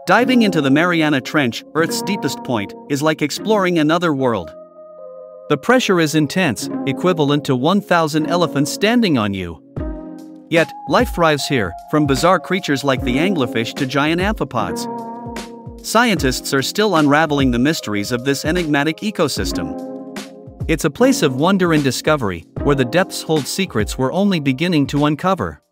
Diving into the Mariana Trench, Earth's deepest point, is like exploring another world. The pressure is intense, equivalent to 1,000 elephants standing on you. Yet, life thrives here, from bizarre creatures like the anglerfish to giant amphipods. Scientists are still unraveling the mysteries of this enigmatic ecosystem. It's a place of wonder and discovery, where the depths hold secrets we're only beginning to uncover.